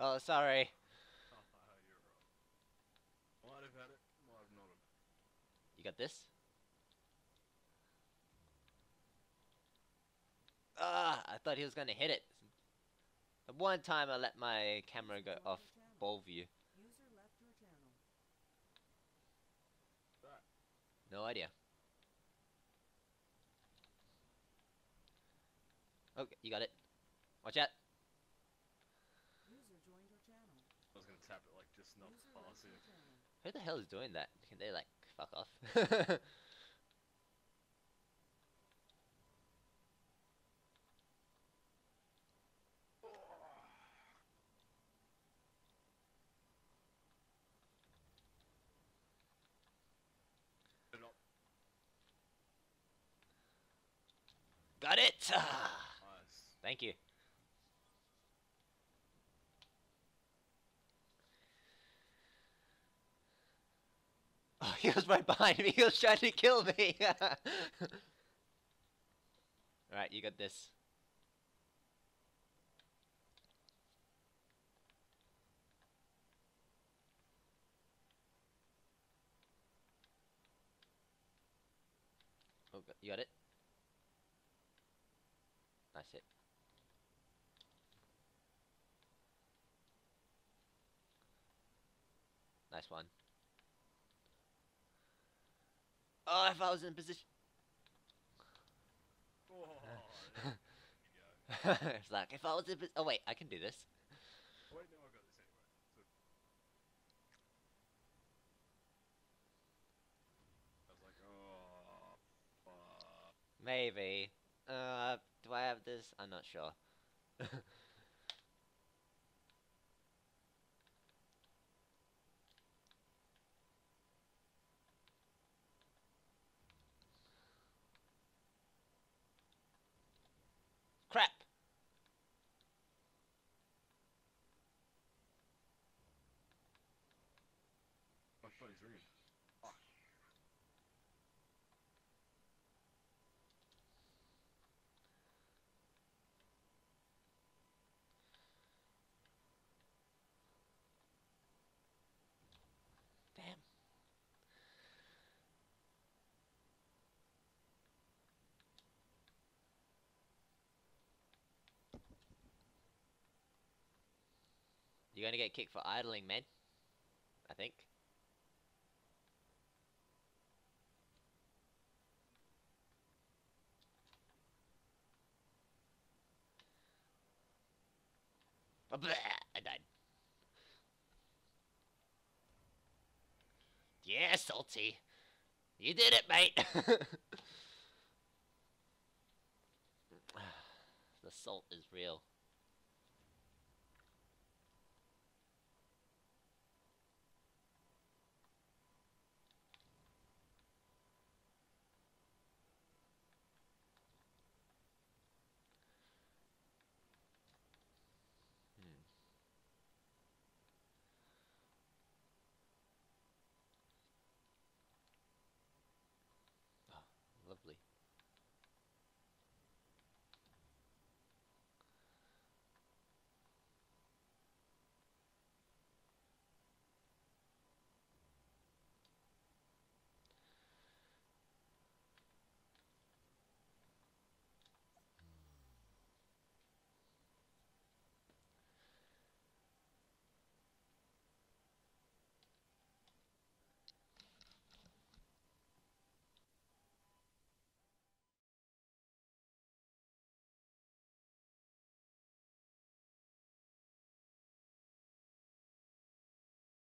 Oh, sorry. You're right. Might have had it, might have not have. You got this? Ah, I thought he was gonna hit it. The one time I let my camera go off ball view. User left your channel. That. No idea. Okay, you got it. Watch out. User joined your channel. I was gonna tap it like just not User left passing. your channel. Who the hell is doing that? Can they like fuck off? Got it! Ah, Nice. thank you. Oh, he was right behind me. He was trying to kill me. Alright, you got this. Oh, you got it? Nice hit. Nice one. Oh, if I was in position. Oh, there you go. It's like, if I was in position. Oh, wait, I can do this. Oh, wait, no, I got this anyway. So, I was like, oh, fuck. Maybe. Do I have this? I'm not sure. Crap! My phone's ringing. Fuck. Damn. You're gonna get kicked for idling, man. I think. Oh, bleh, I died. Yeah, Salty. You did it, mate. The salt is real.